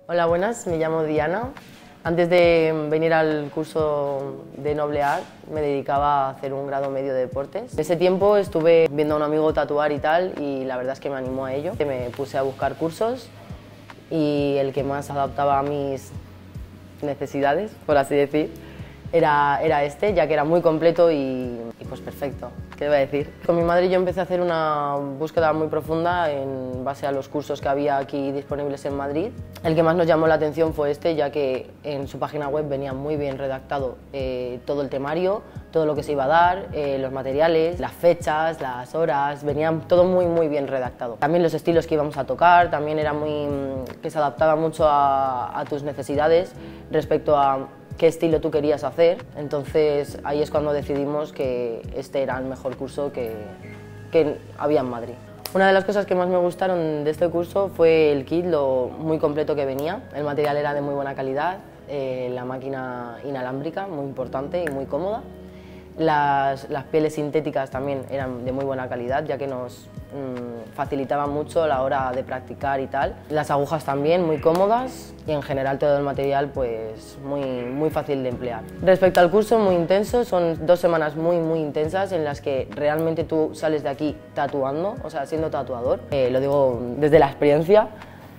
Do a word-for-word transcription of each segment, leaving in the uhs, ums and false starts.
Hola, buenas, me llamo Diana. Antes de venir al curso de Noble Art me dedicaba a hacer un grado medio de deportes. En ese tiempo estuve viendo a un amigo tatuar y tal y la verdad es que me animó a ello. Me puse a buscar cursos y el que más adaptaba a mis necesidades, por así decir, era, era este, ya que era muy completo y, y pues perfecto. ¿Qué voy a decir? Con mi madre yo empecé a hacer una búsqueda muy profunda en base a los cursos que había aquí disponibles en Madrid. El que más nos llamó la atención fue este, ya que en su página web venía muy bien redactado eh, todo el temario, todo lo que se iba a dar, eh, los materiales, las fechas, las horas, venía todo muy muy bien redactado. También los estilos que íbamos a tocar, también era muy, que se adaptaba mucho a, a tus necesidades respecto a qué estilo tú querías hacer, entonces ahí es cuando decidimos que este era el mejor curso que, que había en Madrid. Una de las cosas que más me gustaron de este curso fue el kit, lo muy completo que venía. El material era de muy buena calidad, eh, la máquina inalámbrica, muy importante y muy cómoda. Las, las pieles sintéticas también eran de muy buena calidad, ya que nos mmm, facilitaban mucho a la hora de practicar y tal. Las agujas también muy cómodas y en general todo el material pues muy, muy fácil de emplear. Respecto al curso, muy intenso, son dos semanas muy muy intensas en las que realmente tú sales de aquí tatuando, o sea, siendo tatuador, eh, lo digo desde la experiencia.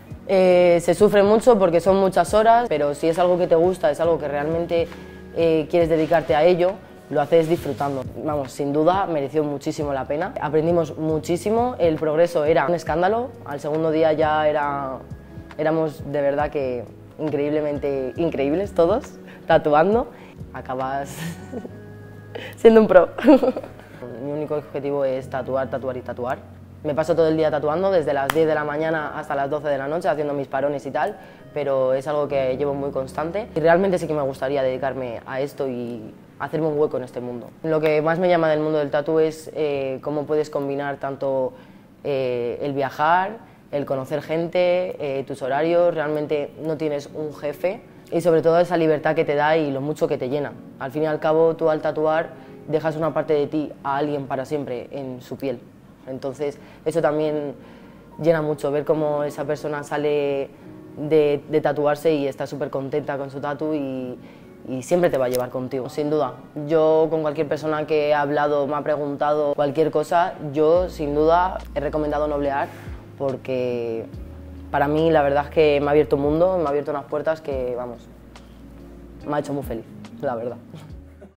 Eh, se sufre mucho porque son muchas horas, pero si es algo que te gusta, es algo que realmente eh, quieres dedicarte a ello, lo haces disfrutando. Vamos, sin duda mereció muchísimo la pena. Aprendimos muchísimo, el progreso era un escándalo, al segundo día ya era, éramos de verdad que increíblemente increíbles todos, tatuando. Acabas siendo un pro. Mi único objetivo es tatuar, tatuar y tatuar. Me paso todo el día tatuando, desde las diez de la mañana hasta las doce de la noche, haciendo mis parones y tal, pero es algo que llevo muy constante y realmente sí que me gustaría dedicarme a esto y hacerme un hueco en este mundo. Lo que más me llama del mundo del tatu es eh, cómo puedes combinar tanto eh, el viajar, el conocer gente, eh, tus horarios, realmente no tienes un jefe y sobre todo esa libertad que te da y lo mucho que te llena. Al fin y al cabo, tú al tatuar dejas una parte de ti a alguien para siempre en su piel. Entonces eso también llena mucho, ver cómo esa persona sale de, de tatuarse y está súper contenta con su tatu y, y siempre te va a llevar contigo, sin duda. Yo con cualquier persona que he hablado, me ha preguntado cualquier cosa, yo sin duda he recomendado Noble Art porque para mí la verdad es que me ha abierto un mundo, me ha abierto unas puertas que, vamos, me ha hecho muy feliz, la verdad.